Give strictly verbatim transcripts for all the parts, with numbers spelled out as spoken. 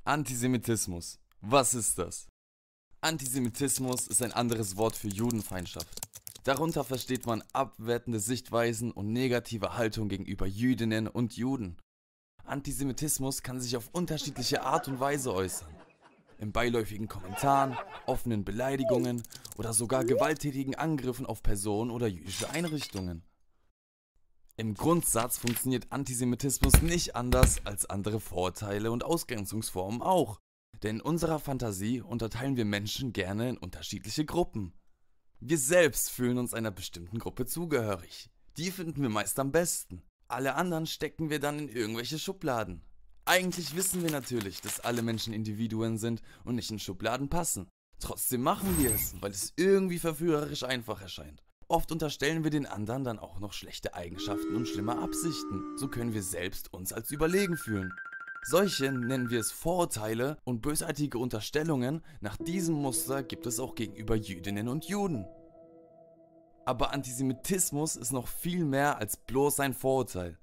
Antisemitismus. Was ist das? Antisemitismus ist ein anderes Wort für Judenfeindschaft. Darunter versteht man abwertende Sichtweisen und negative Haltung gegenüber Jüdinnen und Juden. Antisemitismus kann sich auf unterschiedliche Art und Weise äußern. In beiläufigen Kommentaren, offenen Beleidigungen oder sogar gewalttätigen Angriffen auf Personen oder jüdische Einrichtungen. Im Grundsatz funktioniert Antisemitismus nicht anders als andere Vorurteile und Ausgrenzungsformen auch. Denn in unserer Fantasie unterteilen wir Menschen gerne in unterschiedliche Gruppen. Wir selbst fühlen uns einer bestimmten Gruppe zugehörig. Die finden wir meist am besten. Alle anderen stecken wir dann in irgendwelche Schubladen. Eigentlich wissen wir natürlich, dass alle Menschen Individuen sind und nicht in Schubladen passen. Trotzdem machen wir es, weil es irgendwie verführerisch einfach erscheint. Oft unterstellen wir den anderen dann auch noch schlechte Eigenschaften und schlimme Absichten. So können wir selbst uns als überlegen fühlen. Solche nennen wir es Vorurteile und bösartige Unterstellungen. Nach diesem Muster gibt es auch gegenüber Jüdinnen und Juden. Aber Antisemitismus ist noch viel mehr als bloß ein Vorurteil.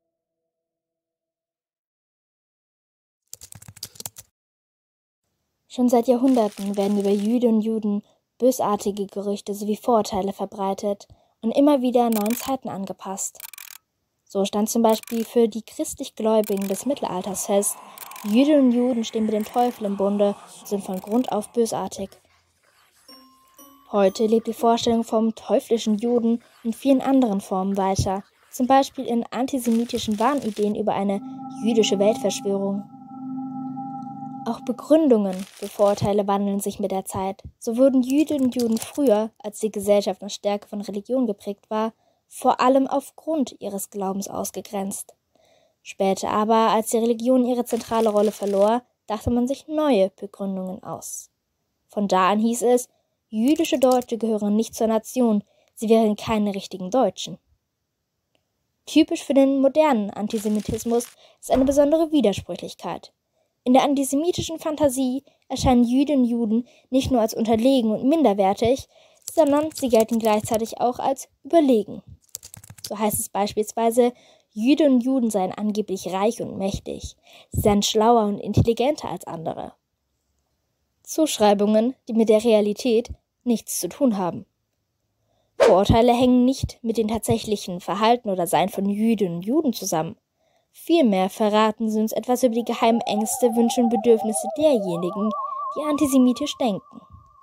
Schon seit Jahrhunderten werden über Jüdinnen und Juden bösartige Gerüchte sowie Vorurteile verbreitet und immer wieder neuen Zeiten angepasst. So stand zum Beispiel für die christlich Gläubigen des Mittelalters fest, Jüdinnen und Juden stehen mit dem Teufel im Bunde und sind von Grund auf bösartig. Heute lebt die Vorstellung vom teuflischen Juden in vielen anderen Formen weiter, zum Beispiel in antisemitischen Wahnideen über eine jüdische Weltverschwörung. Auch Begründungen für Vorurteile wandeln sich mit der Zeit. So wurden Jüdinnen und Juden früher, als die Gesellschaft noch stärker von Religion geprägt war, vor allem aufgrund ihres Glaubens ausgegrenzt. Später aber, als die Religion ihre zentrale Rolle verlor, dachte man sich neue Begründungen aus. Von da an hieß es, jüdische Deutsche gehören nicht zur Nation, sie wären keine richtigen Deutschen. Typisch für den modernen Antisemitismus ist eine besondere Widersprüchlichkeit. In der antisemitischen Fantasie erscheinen Jüdinnen und Juden nicht nur als unterlegen und minderwertig, sondern sie gelten gleichzeitig auch als überlegen. So heißt es beispielsweise, Jüdinnen und Juden seien angeblich reich und mächtig, sie seien schlauer und intelligenter als andere. Zuschreibungen, die mit der Realität nichts zu tun haben. Vorurteile hängen nicht mit dem tatsächlichen Verhalten oder Sein von Jüdinnen und Juden zusammen. Vielmehr verraten sie uns etwas über die geheimen Ängste, Wünsche und Bedürfnisse derjenigen, die antisemitisch denken.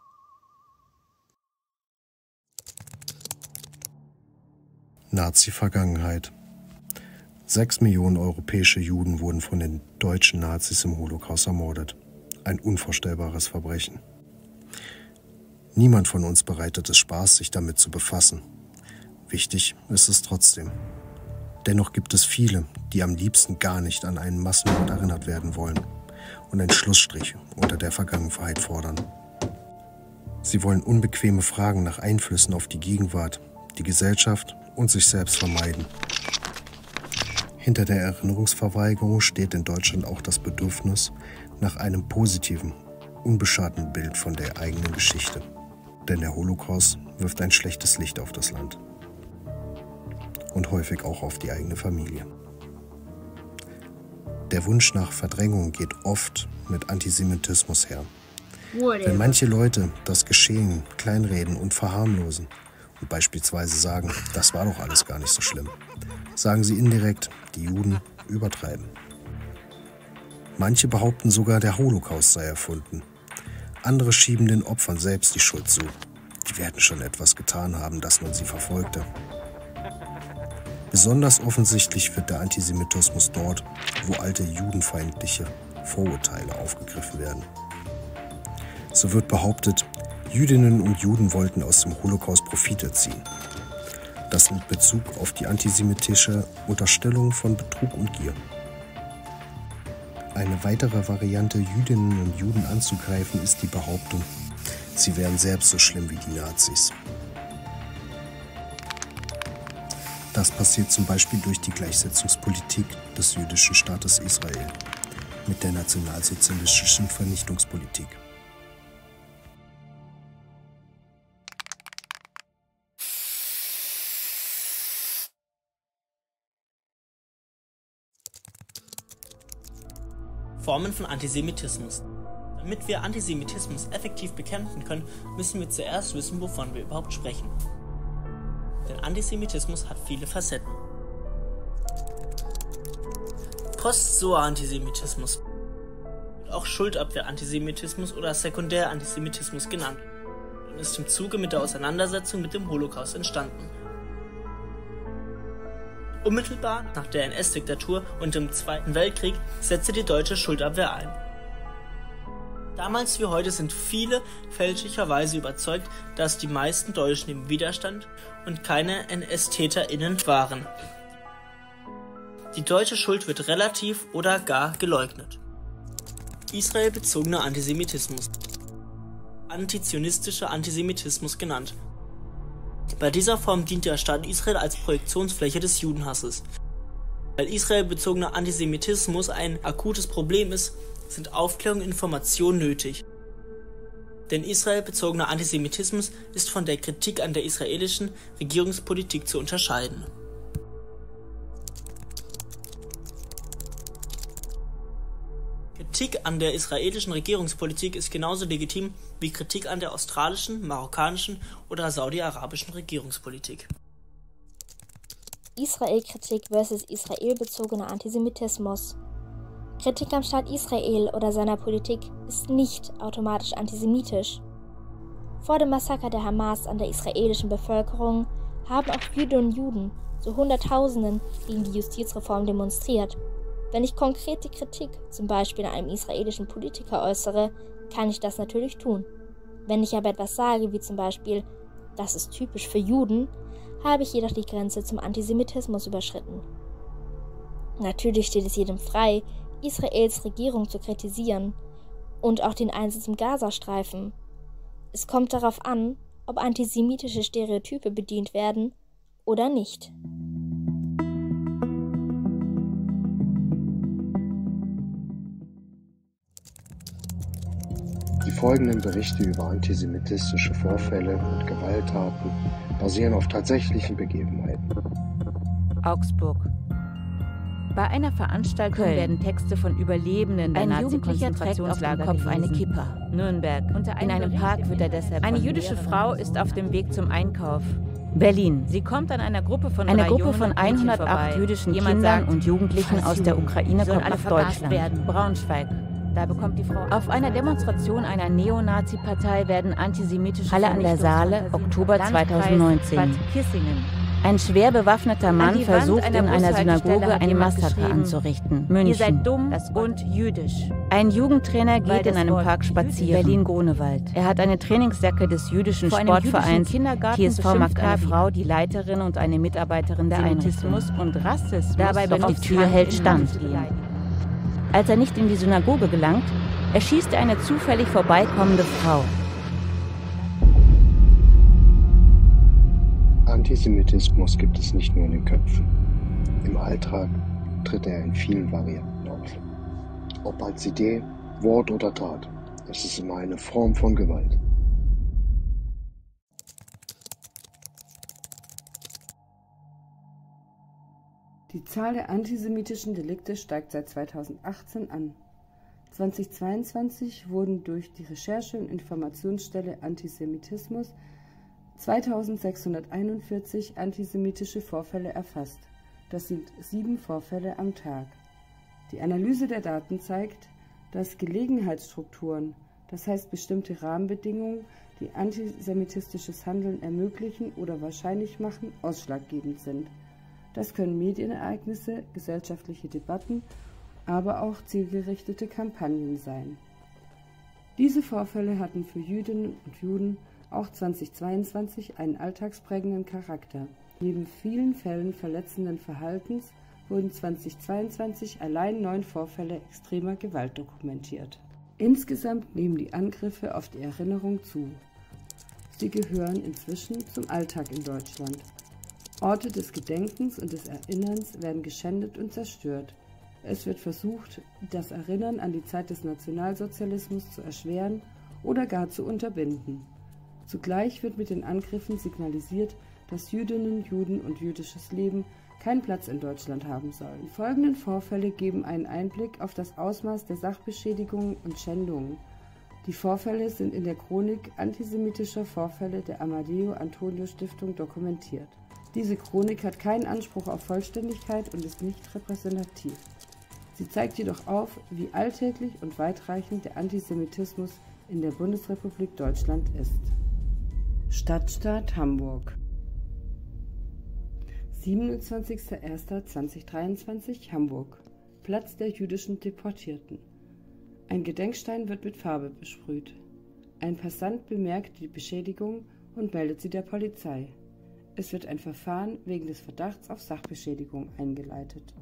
Nazi-Vergangenheit. Sechs Millionen europäische Juden wurden von den deutschen Nazis im Holocaust ermordet. Ein unvorstellbares Verbrechen. Niemand von uns bereitet es Spaß, sich damit zu befassen. Wichtig ist es trotzdem. Dennoch gibt es viele, die am liebsten gar nicht an einen Massenmord erinnert werden wollen und einen Schlussstrich unter der Vergangenheit fordern. Sie wollen unbequeme Fragen nach Einflüssen auf die Gegenwart, die Gesellschaft und sich selbst vermeiden. Hinter der Erinnerungsverweigerung steht in Deutschland auch das Bedürfnis nach einem positiven, unbeschadenen Bild von der eigenen Geschichte. Denn der Holocaust wirft ein schlechtes Licht auf das Land. Und häufig auch auf die eigene Familie. Der Wunsch nach Verdrängung geht oft mit Antisemitismus her. Wenn manche Leute das Geschehen kleinreden und verharmlosen und beispielsweise sagen, das war doch alles gar nicht so schlimm, sagen sie indirekt, die Juden übertreiben. Manche behaupten sogar, der Holocaust sei erfunden. Andere schieben den Opfern selbst die Schuld zu. Die werden schon etwas getan haben, dass man sie verfolgte. Besonders offensichtlich wird der Antisemitismus dort, wo alte judenfeindliche Vorurteile aufgegriffen werden. So wird behauptet, Jüdinnen und Juden wollten aus dem Holocaust Profite ziehen. Das mit Bezug auf die antisemitische Unterstellung von Betrug und Gier. Eine weitere Variante, Jüdinnen und Juden anzugreifen, ist die Behauptung, sie wären selbst so schlimm wie die Nazis. Das passiert zum Beispiel durch die Gleichsetzungspolitik des jüdischen Staates Israel mit der nationalsozialistischen Vernichtungspolitik. Formen von Antisemitismus. Damit wir Antisemitismus effektiv bekämpfen können, müssen wir zuerst wissen, wovon wir überhaupt sprechen. Denn Antisemitismus hat viele Facetten. Post-Shoah-Antisemitismus wird auch Schuldabwehr-Antisemitismus oder Sekundär-Antisemitismus genannt und ist im Zuge mit der Auseinandersetzung mit dem Holocaust entstanden. Unmittelbar nach der N S-Diktatur und dem Zweiten Weltkrieg setzte die deutsche Schuldabwehr ein. Damals wie heute sind viele fälschlicherweise überzeugt, dass die meisten Deutschen im Widerstand und keine N S-TäterInnen waren. Die deutsche Schuld wird relativ oder gar geleugnet. Israel-bezogener Antisemitismus, antizionistischer Antisemitismus genannt. Bei dieser Form dient der Staat Israel als Projektionsfläche des Judenhasses. Weil Israel-bezogener Antisemitismus ein akutes Problem ist, sind Aufklärung und Information nötig. Denn Israel-bezogener Antisemitismus ist von der Kritik an der israelischen Regierungspolitik zu unterscheiden. Kritik an der israelischen Regierungspolitik ist genauso legitim wie Kritik an der australischen, marokkanischen oder saudi-arabischen Regierungspolitik. Israel-Kritik versus israelbezogener Antisemitismus. Kritik am Staat Israel oder seiner Politik ist nicht automatisch antisemitisch. Vor dem Massaker der Hamas an der israelischen Bevölkerung haben auch Jüdinnen und Juden zu Hunderttausenden gegen die Justizreform demonstriert. Wenn ich konkrete Kritik, zum Beispiel an einem israelischen Politiker äußere, kann ich das natürlich tun. Wenn ich aber etwas sage, wie zum Beispiel, das ist typisch für Juden, habe ich jedoch die Grenze zum Antisemitismus überschritten. Natürlich steht es jedem frei, Israels Regierung zu kritisieren und auch den Einsatz im Gazastreifen. Es kommt darauf an, ob antisemitische Stereotype bedient werden oder nicht. Die folgenden Berichte über antisemitistische Vorfälle und Gewalttaten basieren auf tatsächlichen Begebenheiten. Augsburg. Bei einer Veranstaltung Köln. werden Texte von Überlebenden der Nazi-Konzentrationslager Kopf eine Kippa. Nürnberg. Unter in einem Park wird er deshalb Eine jüdische Frau ist auf dem Weg zum Einkauf. Berlin. Sie kommt an einer Gruppe von Eine Gruppe von hundertacht jüdischen Kindern sagt, und Jugendlichen aus der Ukraine kommt nach Deutschland. Werden. Braunschweig. Da bekommt die Frau Auf einer Demonstration einer Neonazi-Partei werden antisemitische Halle an der Saale, Oktober zweitausendneunzehn. Ein schwer bewaffneter Mann versucht in einer Synagoge ein Massaker anzurichten. München. Ihr seid dumm und jüdisch. Ein Jugendtrainer geht in einem Park spazieren. Berlin-Grunewald. Er hat eine Trainingsjacke des jüdischen Sportvereins T S V mag eine Frau, die Leiterin und eine Mitarbeiterin der Einrichtung. und Rassismus Dabei doch die Tür hält stand. Als er nicht in die Synagoge gelangt, erschießt er eine zufällig vorbeikommende Frau. Antisemitismus gibt es nicht nur in den Köpfen. Im Alltag tritt er in vielen Varianten auf. Ob als Idee, Wort oder Tat, es ist immer eine Form von Gewalt. Die Zahl der antisemitischen Delikte steigt seit zweitausendachtzehn an. zweitausendzweiundzwanzig wurden durch die Recherche- und Informationsstelle Antisemitismus zweitausendsechshunderteinundvierzig antisemitische Vorfälle erfasst. Das sind sieben Vorfälle am Tag. Die Analyse der Daten zeigt, dass Gelegenheitsstrukturen, das heißt bestimmte Rahmenbedingungen, die antisemitistisches Handeln ermöglichen oder wahrscheinlich machen, ausschlaggebend sind. Das können Medienereignisse, gesellschaftliche Debatten, aber auch zielgerichtete Kampagnen sein. Diese Vorfälle hatten für Jüdinnen und Juden auch zweitausendzweiundzwanzig einen alltagsprägenden Charakter. Neben vielen Fällen verletzenden Verhaltens wurden zweitausendzweiundzwanzig allein neun Vorfälle extremer Gewalt dokumentiert. Insgesamt nehmen die Angriffe auf die Erinnerung zu. Sie gehören inzwischen zum Alltag in Deutschland. Orte des Gedenkens und des Erinnerns werden geschändet und zerstört. Es wird versucht, das Erinnern an die Zeit des Nationalsozialismus zu erschweren oder gar zu unterbinden. Zugleich wird mit den Angriffen signalisiert, dass Jüdinnen, Juden und jüdisches Leben keinen Platz in Deutschland haben soll. Die folgenden Vorfälle geben einen Einblick auf das Ausmaß der Sachbeschädigungen und Schändungen. Die Vorfälle sind in der Chronik antisemitischer Vorfälle der Amadeo Antonio Stiftung dokumentiert. Diese Chronik hat keinen Anspruch auf Vollständigkeit und ist nicht repräsentativ. Sie zeigt jedoch auf, wie alltäglich und weitreichend der Antisemitismus in der Bundesrepublik Deutschland ist. Stadtstaat Hamburg. siebenundzwanzigster erster zweitausenddreiundzwanzig Hamburg. Platz der jüdischen Deportierten. Ein Gedenkstein wird mit Farbe besprüht. Ein Passant bemerkt die Beschädigung und meldet sie der Polizei. Es wird ein Verfahren wegen des Verdachts auf Sachbeschädigung eingeleitet.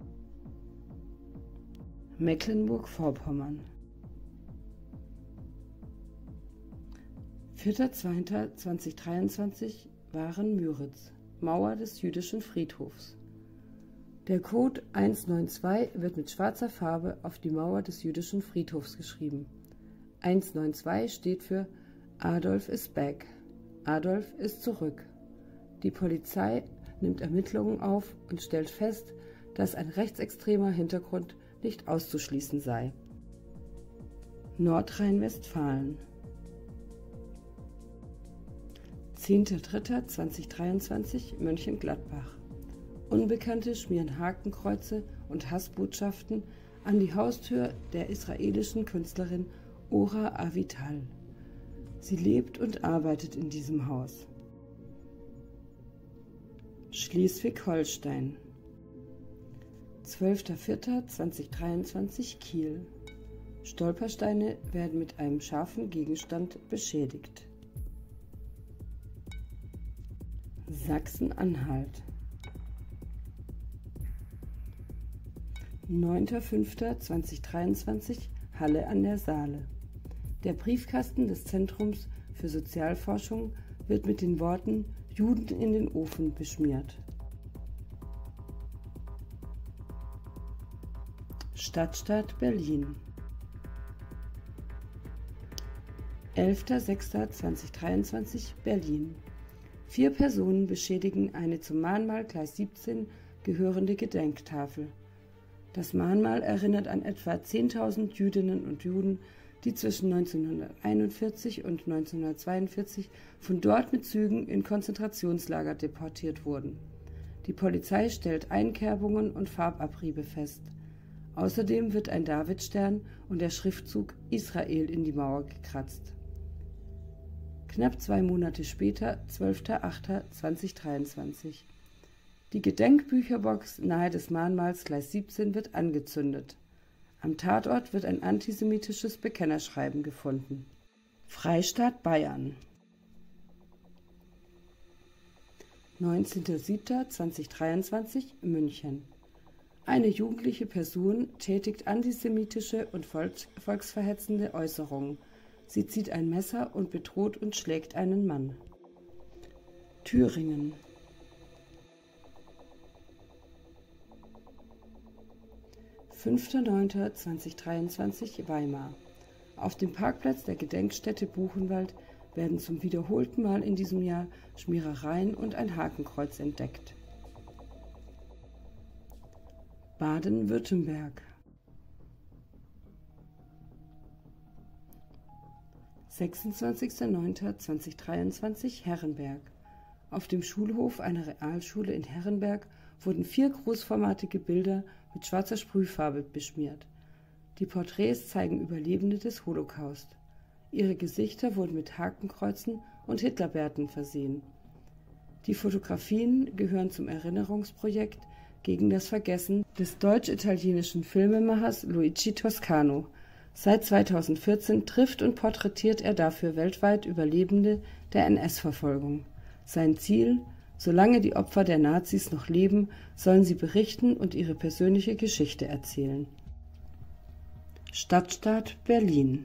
Mecklenburg-Vorpommern. vierter zweiter zweitausenddreiundzwanzig Waren-Müritz. Mauer des jüdischen Friedhofs. Der Code hundertzweiundneunzig wird mit schwarzer Farbe auf die Mauer des jüdischen Friedhofs geschrieben. hundertzweiundneunzig steht für Adolf is back. Adolf ist zurück. Die Polizei nimmt Ermittlungen auf und stellt fest, dass ein rechtsextremer Hintergrund nicht auszuschließen sei. Nordrhein-Westfalen. zehnter dritter zweitausenddreiundzwanzig Mönchengladbach. Unbekannte schmieren Hakenkreuze und Hassbotschaften an die Haustür der israelischen Künstlerin Ora Avital. Sie lebt und arbeitet in diesem Haus. Schleswig-Holstein. zwölfter vierter zweitausenddreiundzwanzig Kiel. Stolpersteine werden mit einem scharfen Gegenstand beschädigt. Sachsen-Anhalt. neunter fünfter zweitausenddreiundzwanzig Halle an der Saale. Der Briefkasten des Zentrums für Sozialforschung wird mit den Worten Juden in den Ofen beschmiert. Stadtstaat Berlin. elfter sechster zweitausenddreiundzwanzig Berlin. Vier Personen beschädigen eine zum Mahnmal Gleis siebzehn gehörende Gedenktafel. Das Mahnmal erinnert an etwa zehntausend Jüdinnen und Juden, die zwischen neunzehnhunderteinundvierzig und neunzehnhundertzweiundvierzig von dort mit Zügen in Konzentrationslager deportiert wurden. Die Polizei stellt Einkerbungen und Farbabriebe fest. Außerdem wird ein Davidstern und der Schriftzug Israel in die Mauer gekratzt. Knapp zwei Monate später, zwölfter achter zweitausenddreiundzwanzig. Die Gedenkbücherbox nahe des Mahnmals Gleis siebzehn wird angezündet. Am Tatort wird ein antisemitisches Bekennerschreiben gefunden. Freistaat Bayern. neunzehnter siebter zweitausenddreiundzwanzig München. Eine jugendliche Person tätigt antisemitische und volksverhetzende Äußerungen. Sie zieht ein Messer und bedroht und schlägt einen Mann. Thüringen. fünfter neunter zweitausenddreiundzwanzig Weimar. Auf dem Parkplatz der Gedenkstätte Buchenwald werden zum wiederholten Mal in diesem Jahr Schmierereien und ein Hakenkreuz entdeckt. Baden-Württemberg. sechsundzwanzigster neunter zweitausenddreiundzwanzig Herrenberg. Auf dem Schulhof einer Realschule in Herrenberg wurden vier großformatige Bilder mit schwarzer Sprühfarbe beschmiert. Die Porträts zeigen Überlebende des Holocaust. Ihre Gesichter wurden mit Hakenkreuzen und Hitlerbärten versehen. Die Fotografien gehören zum Erinnerungsprojekt gegen das Vergessen des deutsch-italienischen Filmemachers Luigi Toscano. Seit zweitausendvierzehn trifft und porträtiert er dafür weltweit Überlebende der N S-Verfolgung. Sein Ziel: Solange die Opfer der Nazis noch leben, sollen sie berichten und ihre persönliche Geschichte erzählen. Stadtstaat Berlin.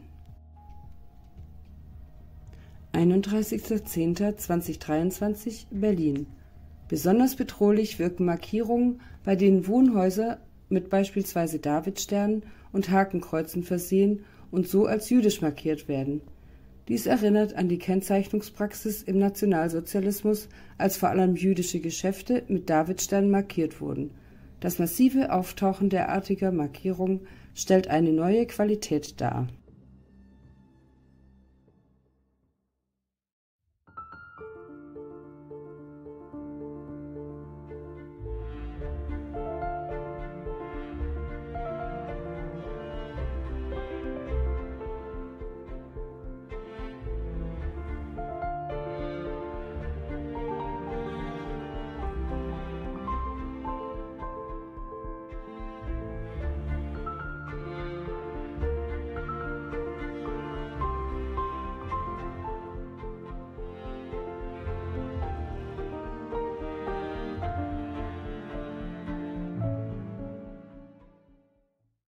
einunddreißigster zehnter zweitausenddreiundzwanzig Berlin. Besonders bedrohlich wirken Markierungen, bei denen Wohnhäuser mit beispielsweise Davidsternen und Hakenkreuzen versehen und so als jüdisch markiert werden. Dies erinnert an die Kennzeichnungspraxis im Nationalsozialismus, als vor allem jüdische Geschäfte mit Davidsternen markiert wurden. Das massive Auftauchen derartiger Markierungen stellt eine neue Qualität dar.